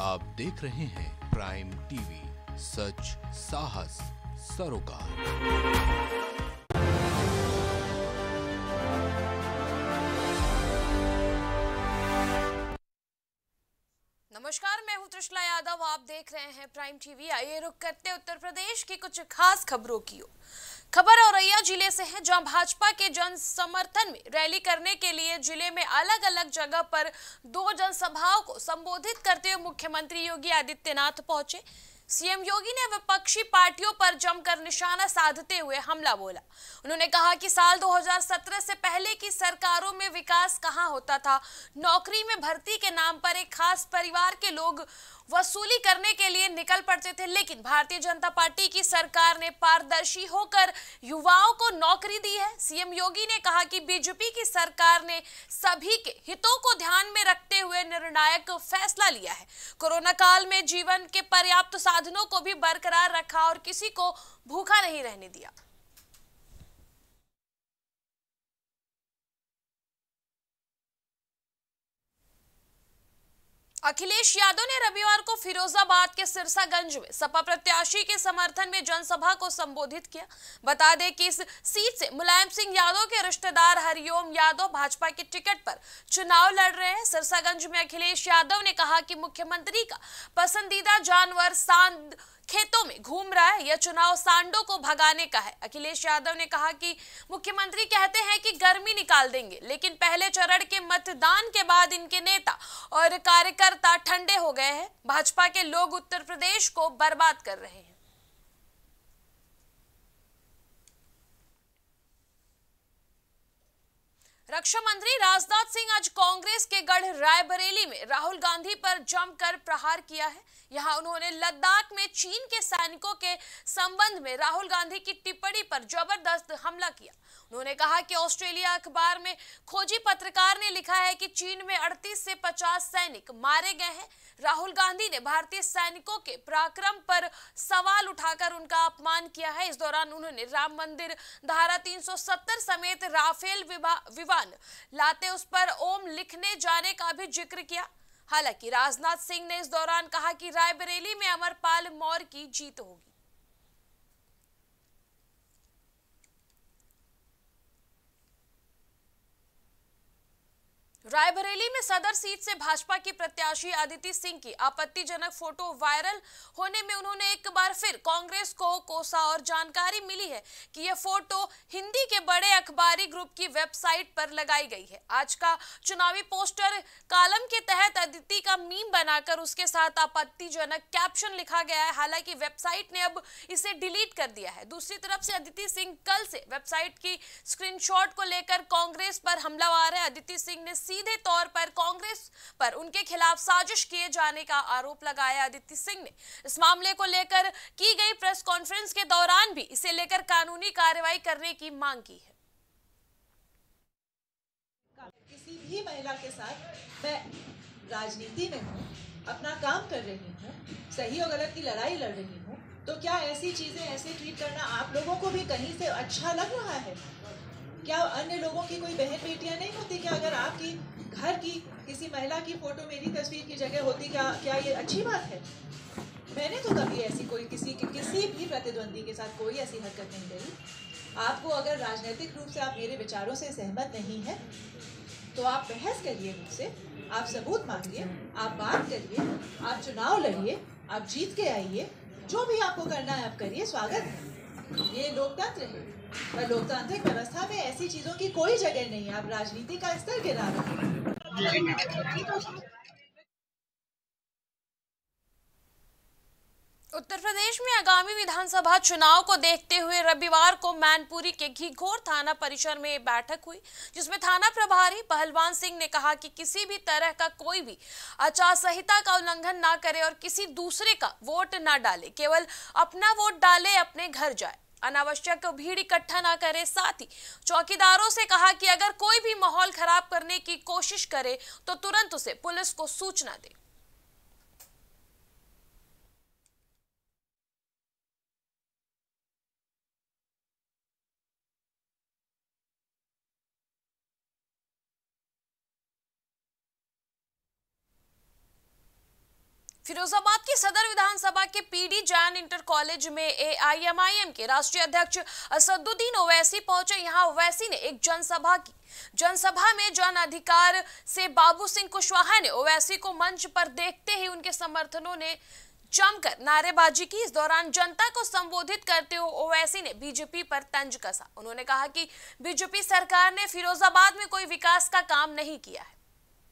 आप देख रहे हैं प्राइम टीवी, सच साहस सरोकार। नमस्कार, मैं हूं त्रिशला यादव। आप देख रहे हैं प्राइम टीवी। आइए रुक करते उत्तर प्रदेश की कुछ खास खबरों की ओर। खबर औरैया जिले से है, जहां भाजपा के जन समर्थन में रैली करने के लिए जिले में अलग अलग जगह पर 2 जनसभाओं को संबोधित करते हुए मुख्यमंत्री योगी आदित्यनाथ पहुंचे। सीएम योगी ने विपक्षी पार्टियों पर जमकर निशाना साधते हुए हमला बोला। उन्होंने कहा कि साल 2017 से पहले की सरकारों में विकास कहां होता था। नौकरी में भर्ती के नाम पर एक खास परिवार के लोग वसूली करने के लिए निकल पड़ते थे, लेकिन भारतीय जनता पार्टी की सरकार ने पारदर्शी होकर युवाओं को नौकरी दी है। सीएम योगी ने कहा कि बीजेपी की सरकार ने सभी के हितों को ध्यान में रखते हुए निर्णायक फैसला लिया है। कोरोना काल में जीवन के पर्याप्त साधनों को भी बरकरार रखा और किसी को भूखा नहीं रहने दिया। अखिलेश यादव ने रविवार को फिरोजाबाद के सिरसागंज में सपा प्रत्याशी के समर्थन में जनसभा को संबोधित किया। बता दें कि इस सीट से मुलायम सिंह यादव के रिश्तेदार हरिओम यादव भाजपा के टिकट पर चुनाव लड़ रहे हैं। सिरसागंज में अखिलेश यादव ने कहा कि मुख्यमंत्री का पसंदीदा जानवर सांड खेतों में घूम रहा है। यह चुनाव सांडों को भगाने का है। अखिलेश यादव ने कहा कि मुख्यमंत्री कहते हैं कि गर्मी निकाल देंगे, लेकिन पहले चरण के मतदान के बाद इनके नेता और कार्यकर्ता ठंडे हो गए हैं। भाजपा के लोग उत्तर प्रदेश को बर्बाद कर रहे हैं। रक्षा मंत्री राजनाथ सिंह आज कांग्रेस के गढ़ रायबरेली में राहुल गांधी पर जमकर प्रहार किया है। यहां उन्होंने लद्दाख में चीन के सैनिकों के संबंध में राहुल गांधी की टिप्पणी पर जबरदस्त हमला किया। उन्होंने कहा कि ऑस्ट्रेलिया अखबार में खोजी पत्रकार ने लिखा है कि चीन में 38 से 50 सैनिक मारे गए हैं। राहुल गांधी ने भारतीय सैनिकों के पराक्रम पर सवाल उठाकर उनका अपमान किया है। इस दौरान उन्होंने राम मंदिर, धारा 370 समेत राफेल विमान लाते उस पर ओम लिखने जाने का भी जिक्र किया। हालांकि राजनाथ सिंह ने इस दौरान कहा कि रायबरेली में अमरपाल मौर्य की जीत होगी। रायबरेली में सदर सीट से भाजपा की प्रत्याशी अदिति सिंह की आपत्तिजनक फोटो वायरल होने में उन्होंने एक बार फिर कांग्रेस को कोसा और जानकारी मिली है कि यह फोटो हिंदी के बड़े अखबारी ग्रुप की वेबसाइट पर लगाई गई है। आज का चुनावी पोस्टर कॉलम के तहत अदिति का मीम बनाकर उसके साथ आपत्तिजनक कैप्शन लिखा गया है। हालांकि वेबसाइट ने अब इसे डिलीट कर दिया है। दूसरी तरफ से अदिति सिंह कल से वेबसाइट की स्क्रीनशॉट को लेकर कांग्रेस पर हमलावर है। अदिति सिंह ने सीधे तौर पर कांग्रेस पर उनके खिलाफ साजिश किए जाने का आरोप लगाया। अदिति सिंह ने इस मामले को लेकर की गई प्रेस कॉन्फ्रेंस के दौरान भी इसे लेकर कानूनी कार्रवाई करने की मांग की है। किसी भी महिला के साथ मैं राजनीति में हूँ, अपना काम कर रही हूँ, सही और गलत की लड़ाई लड़ रही हूँ, तो क्या ऐसी चीजें ऐसे ट्वीट करना आप लोगों को भी कहीं से अच्छा लग रहा है? क्या अन्य लोगों की कोई बहन बेटियां नहीं होती? क्या अगर आपकी घर की किसी महिला की फोटो मेरी तस्वीर की जगह होती, क्या ये अच्छी बात है? मैंने तो कभी ऐसी कोई किसी भी प्रतिद्वंदी के साथ कोई ऐसी हरकत नहीं करी। आपको अगर राजनीतिक रूप से आप मेरे विचारों से सहमत नहीं है तो आप बहस करिए मुझसे, आप सबूत मांगिए, आप बात करिए, आप चुनाव लड़िए, आप जीत के आइए, जो भी आपको करना है आप करिए, स्वागत है। ये लोकतंत्र है और लोकतांत्रिक व्यवस्था में ऐसी चीजों की कोई जगह नहीं है। आप राजनीति का स्तर गिरा रहे हैं। उत्तर प्रदेश में आगामी विधानसभा चुनाव को देखते हुए रविवार को मैनपुरी के घीघोर थाना परिसर में बैठक हुई, जिसमें थाना प्रभारी पहलवान सिंह ने कहा कि किसी भी तरह का कोई भी आचार संहिता का उल्लंघन ना करे और किसी दूसरे का वोट ना डाले, केवल अपना वोट डाले, अपने घर जाए, अनावश्यक भीड़ इकट्ठा ना करे। साथ ही चौकीदारों से कहा कि अगर कोई भी माहौल खराब करने की कोशिश करे तो तुरंत उसे पुलिस को सूचना दे। फिरोजाबाद की सदर विधानसभा के पीडी जैन इंटर कॉलेज में एआईएमआईएम के राष्ट्रीय अध्यक्ष असदुद्दीन ओवैसी पहुंचे। यहां ओवैसी ने एक जनसभा की। जनसभा में जन अधिकार से बाबू सिंह कुशवाहा ने ओवैसी को मंच पर देखते ही उनके समर्थकों ने जमकर नारेबाजी की। इस दौरान जनता को संबोधित करते हुए ओवैसी ने बीजेपी पर तंज कसा। उन्होंने कहा कि बीजेपी सरकार ने फिरोजाबाद में कोई विकास का काम नहीं किया है।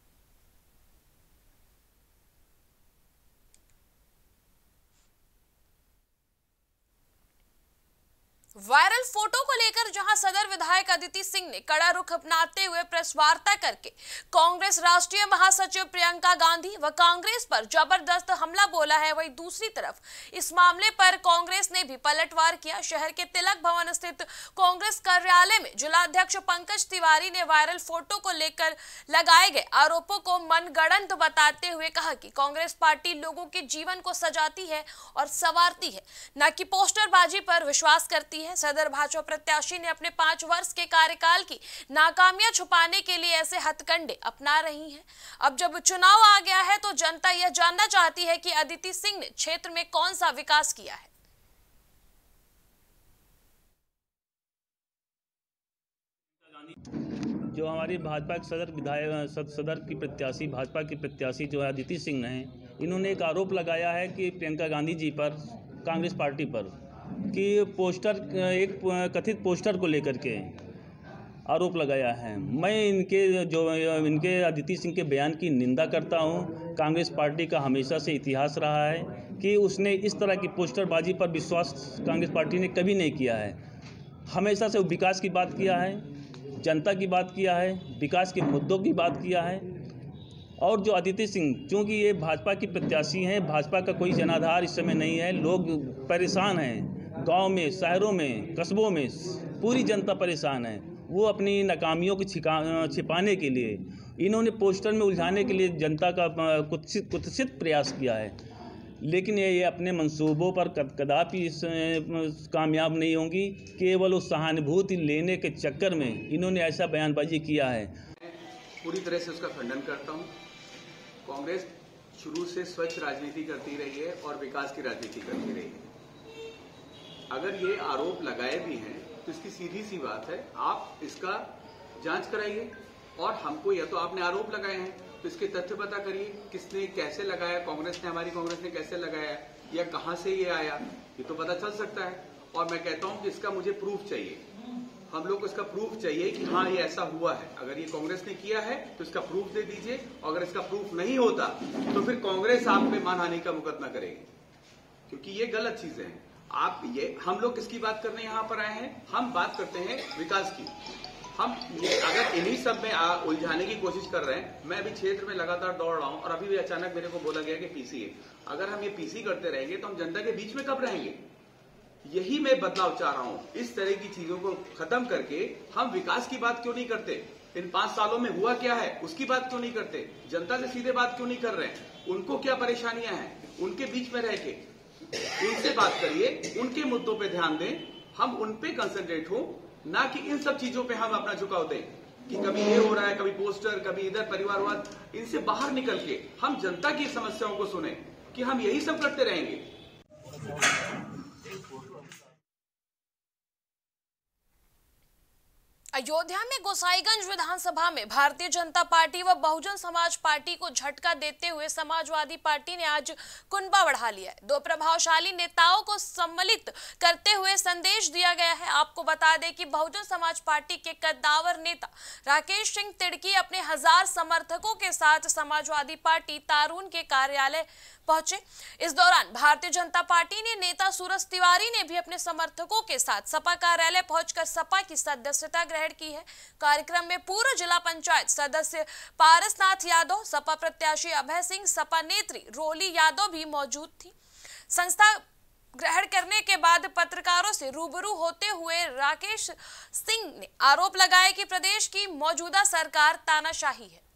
वायरल फोटो को लेकर जहां सदर विधायक अदिति सिंह ने कड़ा रुख अपनाते हुए प्रेस वार्ता करके कांग्रेस राष्ट्रीय महासचिव प्रियंका गांधी व कांग्रेस पर जबरदस्त हमला बोला है, वहीं दूसरी तरफ इस मामले पर कांग्रेस ने भी पलटवार किया। शहर के तिलक भवन स्थित कांग्रेस कार्यालय में जिलाध्यक्ष पंकज तिवारी ने वायरल फोटो को लेकर लगाए गए आरोपों को मनगढ़ंत बताते हुए कहा कि कांग्रेस पार्टी लोगों के जीवन को सजाती है और संवारती है, न कि पोस्टरबाजी पर विश्वास करती है। सदर भाजपा प्रत्याशी ने अपने 5 वर्ष के कार्यकाल की नाकामियां छुपाने के लिए ऐसे हथकंडे अपना रही हैं। अब जब चुनाव आ गया है तो जनता यह जानना चाहती है कि अदिति सिंह ने क्षेत्र में कौन सा विकास किया है। जो हमारी भाजपा के सदर की प्रत्याशी भाजपा की प्रत्याशी जो है अदिति सिंह ने, इन्होंने एक आरोप लगाया है कि प्रियंका गांधी जी पर, कांग्रेस पार्टी पर, कि एक कथित पोस्टर को लेकर के आरोप लगाया है। मैं इनके अदिति सिंह के बयान की निंदा करता हूं। कांग्रेस पार्टी का हमेशा से इतिहास रहा है कि उसने इस तरह की पोस्टरबाजी पर विश्वास कांग्रेस पार्टी ने कभी नहीं किया है। हमेशा से विकास की बात किया है, जनता की बात किया है, विकास के मुद्दों की बात किया है। और जो अदिति सिंह, चूँकि ये भाजपा की प्रत्याशी हैं, भाजपा का कोई जनाधार इस समय नहीं है, लोग परेशान हैं, गांव में, शहरों में, कस्बों में पूरी जनता परेशान है। वो अपनी नाकामियों को छिपाने के लिए, इन्होंने पोस्टर में उलझाने के लिए जनता का कुत्सित प्रयास किया है। लेकिन ये अपने मंसूबों पर कदापि कामयाब नहीं होंगी। केवल उस सहानुभूति लेने के चक्कर में इन्होंने ऐसा बयानबाजी किया है। पूरी तरह से उसका खंडन करता हूँ। कांग्रेस शुरू से स्वच्छ राजनीति करती रही है और विकास की राजनीति करती रही है। अगर ये आरोप लगाए भी हैं तो इसकी सीधी सी बात है, आप इसका जांच कराइए। और हमको, या तो आपने आरोप लगाए हैं तो इसके तथ्य पता करिए, किसने कैसे लगाया, हमारी कांग्रेस ने कैसे लगाया, या कहां से ये आया, ये तो पता चल सकता है। और मैं कहता हूं कि इसका मुझे प्रूफ चाहिए। हम लोग को इसका प्रूफ चाहिए कि हाँ ये ऐसा हुआ है। अगर ये कांग्रेस ने किया है तो इसका प्रूफ दे दीजिए। अगर इसका प्रूफ नहीं होता तो फिर कांग्रेस आप पे मानहानि का मुकदमा करेगी, क्योंकि ये गलत चीजें हैं। हम लोग किसकी बात करने यहाँ पर आए हैं? हम बात करते हैं विकास की। हम ये अगर इन्हीं सब में उलझाने की कोशिश कर रहे हैं, मैं अभी क्षेत्र में लगातार दौड़ रहा हूँ और अभी भी अचानक मेरे को बोला गया कि पीसी है। अगर हम ये पीसी करते रहेंगे तो हम जनता के बीच में कब रहेंगे? यही मैं बदलाव चाह रहा हूँ। इस तरह की चीजों को खत्म करके हम विकास की बात क्यों नहीं करते? इन 5 सालों में हुआ क्या है उसकी बात क्यों नहीं करते? जनता से सीधे बात क्यों नहीं कर रहे हैं? उनको क्या परेशानियां हैं, उनके बीच में रह के उनसे बात करिए, उनके मुद्दों पे ध्यान दें, हम उन पे कंसंट्रेट हो, ना कि इन सब चीजों पे हम अपना झुकाव दें कि कभी ये हो रहा है, कभी पोस्टर, कभी इधर परिवारवाद। इनसे बाहर निकल के हम जनता की समस्याओं को सुने कि हम यही सब करते रहेंगे। अयोध्या में गोसाईगंज विधानसभा में भारतीय जनता पार्टी व बहुजन समाज पार्टी को झटका देते हुए समाजवादी पार्टी ने आज कुनबा बढ़ा लिया है। 2 प्रभावशाली नेताओं को सम्मिलित करते हुए संदेश दिया गया है। आपको बता दें कि बहुजन समाज पार्टी के कद्दावर नेता राकेश सिंह तिड़की अपने 1000 समर्थकों के साथ समाजवादी पार्टी तारून के कार्यालय पहुंचे। इस दौरान भारतीय जनता पार्टी ने नेता सूरज तिवारी ने भी अपने समर्थकों के साथ सपा कार्यालय पहुंचकर सपा की सदस्यता ग्रहण की है। कार्यक्रम में पूर्व जिला पंचायत सदस्य पारसनाथ यादव, सपा प्रत्याशी अभय सिंह, सपा नेत्री रोली यादव भी मौजूद थी। संस्था ग्रहण करने के बाद पत्रकारों से रूबरू होते हुए राकेश सिंह ने आरोप लगाया कि प्रदेश की मौजूदा सरकार तानाशाही है।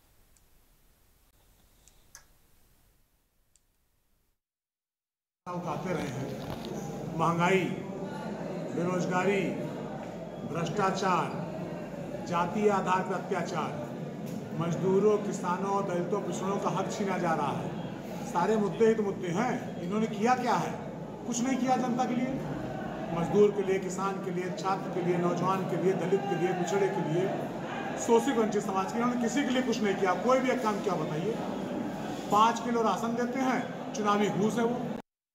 उठाते रहे हैं, महंगाई, बेरोजगारी, भ्रष्टाचार, जातीय आधार पर अत्याचार, मजदूरों, किसानों, दलितों, पिछड़ों का हक छीना जा रहा है, सारे मुद्दे ही तो मुद्दे हैं। इन्होंने किया क्या है? कुछ नहीं किया जनता के लिए, मजदूर के लिए, किसान के लिए, छात्र के लिए, नौजवान के लिए, दलित के लिए, पिछड़े के लिए, शोषित वंचित समाज के लिए। इन्होंने किसी के लिए कुछ नहीं किया। कोई भी एक काम क्या बताइए? 5 किलो राशन देते हैं, चुनावी घूस है वो।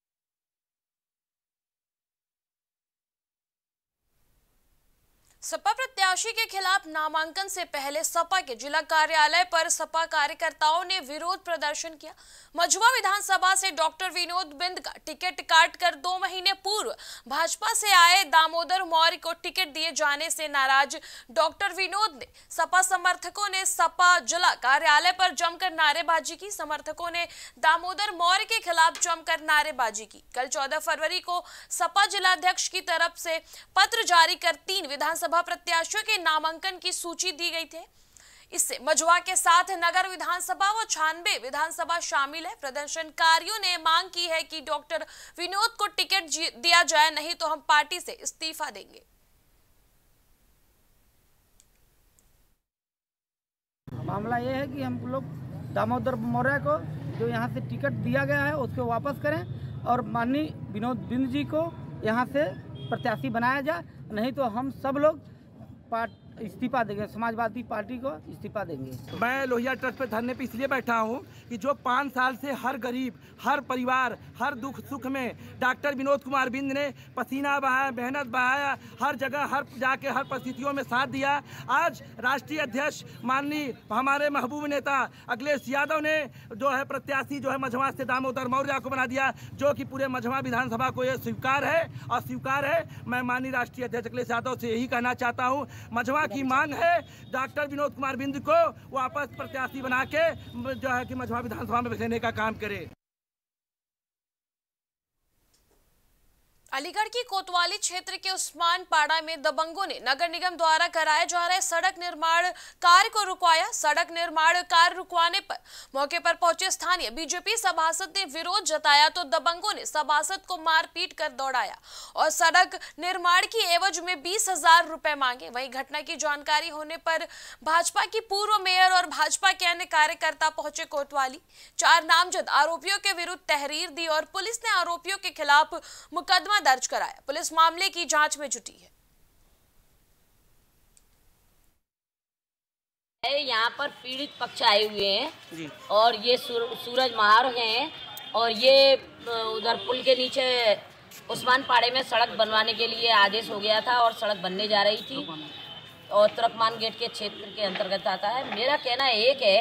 सपा प्रत्याशी के खिलाफ नामांकन से पहले सपा के जिला कार्यालय पर सपा कार्यकर्ताओं ने विरोध प्रदर्शन किया। मझुआ विधानसभा से डॉक्टर विनोद बिंद का टिकट काटकर 2 महीने पूर्व भाजपा से आए दामोदर मौर्य को टिकट दिए जाने से नाराज डॉक्टर विनोद ने सपा समर्थकों ने सपा जिला कार्यालय पर जमकर नारेबाजी की। समर्थकों ने दामोदर मौर्य के खिलाफ जमकर नारेबाजी की। कल 14 फरवरी को सपा जिलाध्यक्ष की तरफ से पत्र जारी कर 3 विधानसभा प्रत्याशियों के नामांकन की सूची दी गई थी। इससे मझुआ के साथ नगर विधानसभा व 96 विधानसभा शामिल है। प्रदर्शनकारियों ने मांग की है कि डॉक्टर विनोद को टिकट दिया जाए, नहीं तो हम पार्टी से इस्तीफा देंगे। मामला यह है कि हम लोग दामोदर मौर्य को जो यहाँ से टिकट दिया गया है उसको वापस करें और माननीय विनोद बिंद जी को यहाँ से प्रत्याशी बनाया जाए, नहीं तो हम सब लोग इस्तीफा देंगे, समाजवादी पार्टी को इस्तीफा देंगे। मैं लोहिया ट्रस्ट पे धरने पे इसलिए बैठा हूँ कि जो 5 साल से हर गरीब, हर परिवार, हर दुख सुख में डॉक्टर विनोद कुमार बिंद ने पसीना बहाया, मेहनत बहाया, हर जगह हर जाके हर परिस्थितियों में साथ दिया। आज राष्ट्रीय अध्यक्ष माननीय हमारे महबूब नेता अखिलेश यादव ने जो है प्रत्याशी जो है मझुआ से दामोदर मौर्य को बना दिया, जो कि पूरे मझुआ विधानसभा को ये स्वीकार है और स्वीकार है। मैं माननीय राष्ट्रीय अध्यक्ष अखिलेश यादव से यही कहना चाहता हूँ, मझुआ की मांग है डॉक्टर विनोद कुमार बिंद को वापस प्रत्याशी बना के जो है कि मझुआ विधानसभा में भेजने का काम करे। अलीगढ़ की कोतवाली क्षेत्र के उस्मान पाड़ा में दबंगों ने नगर निगम द्वारा कराए जा रहे सड़क निर्माण कार्य को रुकवाया। सड़क निर्माण कार्य रुकवाने पर मौके पर पहुंचे स्थानीय बीजेपी सभासद ने विरोध जताया तो दबंगों ने सभासद को मारपीट कर दौड़ाया और सड़क निर्माण की एवज में 20,000 रुपए मांगे। वहीं घटना की जानकारी होने पर भाजपा की पूर्व मेयर और भाजपा के अन्य कार्यकर्ता पहुंचे कोतवाली। 4 नामजद आरोपियों के विरुद्ध तहरीर दी और पुलिस ने आरोपियों के खिलाफ मुकदमा दर्ज कराया। पुलिस मामले की जांच में जुटी है। यहाँ पर पीड़ित पक्ष आए हुए हैं और ये सूरज महार हैं और ये उधर पुल के नीचे उस्मान पाड़े में सड़क बनवाने के लिए आदेश हो गया था और सड़क बनने जा रही थी और तुर्कमान गेट के क्षेत्र के अंतर्गत आता है। मेरा कहना एक है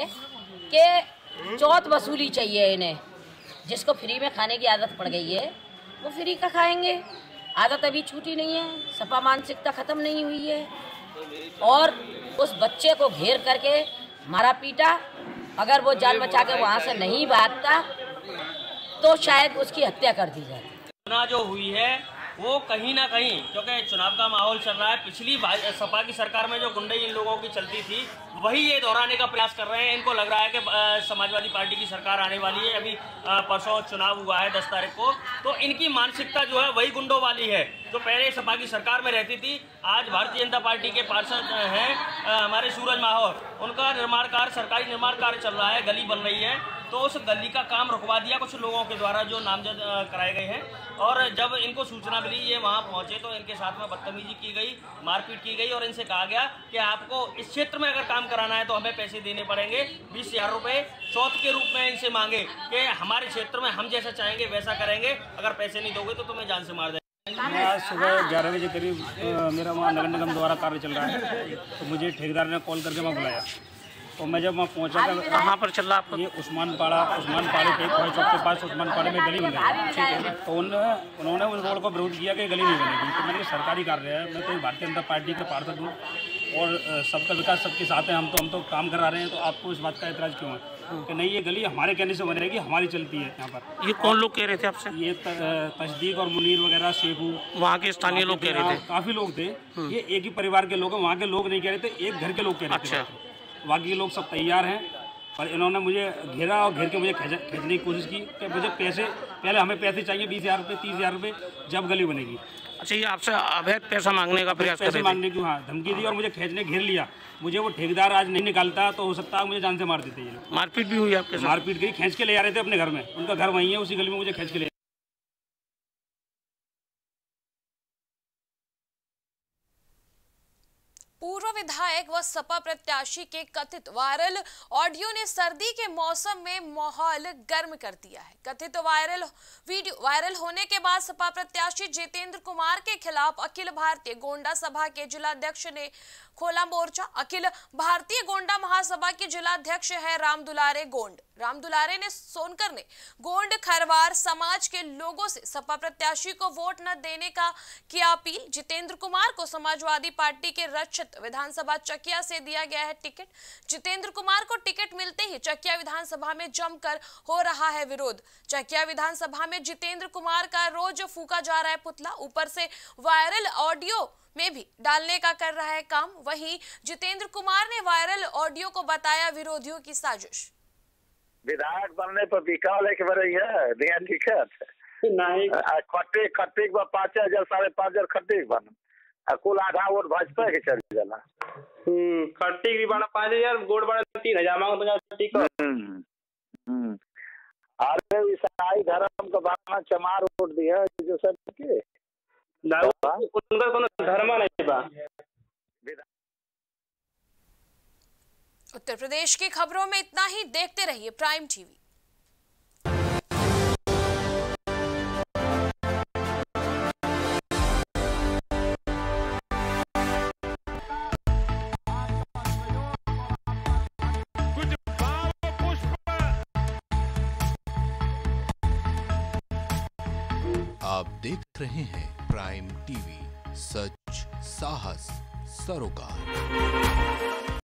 कि चौथ वसूली चाहिए इन्हें। जिसको फ्री में खाने की आदत पड़ गई है वो फ्री का खाएंगे। आदत अभी छूटी नहीं है, सपा मानसिकता खत्म नहीं हुई है और उस बच्चे को घेर करके मारा पीटा। अगर वो जान बचा के वहाँ से नहीं भागता तो शायद उसकी हत्या कर दी जाए। घटना जो हुई है वो कहीं ना कहीं, क्योंकि चुनाव का माहौल चल रहा है, पिछली सपा की सरकार में जो गुंडई इन लोगों की चलती थी वही ये दोहराने का प्रयास कर रहे हैं। इनको लग रहा है कि समाजवादी पार्टी की सरकार आने वाली है। अभी परसों चुनाव हुआ है 10 तारीख को, तो इनकी मानसिकता जो है वही गुंडों वाली है जो पहले सपा की सरकार में रहती थी। आज भारतीय जनता पार्टी के पार्षद हैं हमारे सूरज माहौर, उनका निर्माण कार्य, सरकारी निर्माण कार्य चल रहा है, गली बन रही है, तो उस गली का काम रुकवा दिया कुछ लोगों के द्वारा जो नामजद कराए गए हैं। और जब इनको सूचना मिली ये वहां पहुंचे तो इनके साथ में बदतमीजी की गई, मारपीट की गई और इनसे कहा गया कि आपको इस क्षेत्र में अगर काम कराना है तो हमें पैसे देने पड़ेंगे 20,000 रुपये चौथ के रूप में। इनसे मांगे कि हमारे क्षेत्र में हम जैसा चाहेंगे वैसा करेंगे, अगर पैसे नहीं दोगे तो तुम्हें जान से मार देंगे। आज सुबह 11 बजे करीब मेरा वहाँ नगर निगम द्वारा कार्य चल रहा है, तो मुझे ठेकेदार ने कॉल करके वहाँ बुलाया। तो मैं जब वहाँ पहुँचा कहाँ पर चल रहा आपको? ये उस्मान पाड़े पे चौक के पास उस्मान पाड़े में गली बन रही है। तो उन्होंने उस रोड को विरोध किया कि गली नहीं बनेगी। तो मैंने सरकारी कार्य है, मैं तो भारतीय जनता पार्टी का पार्षद हूँ और सबका विकास सबके साथ है, हम तो काम करा रहे हैं, तो आपको इस बात का एतराज़ क्यों है कि नहीं ये गली हमारे कहने से बनेगी, हमारी चलती है यहाँ पर। ये कौन लोग कह रहे थे आपसे? ये तस्दीक और मुनीर वगैरह, शेखू, वहाँ के स्थानीय लोग कह रहे थे। काफ़ी लोग थे, ये एक ही परिवार के लोग हैं, वहाँ के लोग नहीं कह रहे थे, एक घर के लोग कह रहे थे। अच्छा। बाकी के लोग सब तैयार हैं पर इन्होंने मुझे घेरा और घेर के मुझे खींचने की कोशिश की कि मुझे पैसे, पहले हमें पैसे चाहिए 20,000 रुपये, 30,000 रुपये, जब गली बनेगी। अच्छा, ये आपसे अवैध पैसा मांगने का प्रयास कर रहे थे? मांगने की हाँ धमकी दी और मुझे खींचने घेर लिया। मुझे वो ठेकेदार आज नहीं निकालता तो हो सकता है मुझे जान से मार देते ये लोग। मारपीट भी हुई आपके साथ? मारपीट गई, खींच के ले जा रहे थे अपने घर में, उनका घर वहीं है, उसी गली में मुझे खींच के ले। पूर्व विधायक व सपा प्रत्याशी के कथित वायरल ऑडियो ने सर्दी के मौसम में माहौल गर्म कर दिया है। कथित वायरल वीडियो वायरल होने के बाद सपा प्रत्याशी जितेंद्र कुमार के खिलाफ अखिल भारतीय गोंडा सभा के जिलाध्यक्ष ने खोला मोर्चा। अखिल भारतीय गोंडा महासभा के जिलाध्यक्ष है राम दुलारे गोंड। राम दुलारे ने सोनकर ने गोंड खरवार समाज के लोगों से सपा प्रत्याशी को वोट न देने का किया अपील। जितेंद्र कुमार को समाजवादी पार्टी के रक्षित विधानसभा चकिया से दिया गया है टिकट। जितेंद्र कुमार को टिकट मिलते ही चकिया विधानसभा में जमकर हो रहा है विरोध। चकिया विधानसभा में जितेंद्र कुमार का रोज फूका जा रहा है पुतला, ऊपर से वायरल ऑडियो में भी डालने का कर रहा है काम। वहीं जितेंद्र कुमार ने वायरल ऑडियो को बताया विरोधियों की साजिश। विधायक बनने पर बिका लेके बरई है दिया टिकट नहीं खट्टे 5,000 5,500 खट्टे बन कुल आधा वोट भाजपा के चल जाला। खट्टी भी बना 5,000 गोड़ बड़ा 3,000 मांगो तो टिकट। अरे ईसाई धर्म का बाना चमार वोट दिया जो सब के उनका कोनो धर्म नहीं बा। उत्तर प्रदेश की खबरों में इतना ही। देखते रहिए प्राइम टीवी। आप देख रहे हैं प्राइम टीवी, सच साहस सरोकार।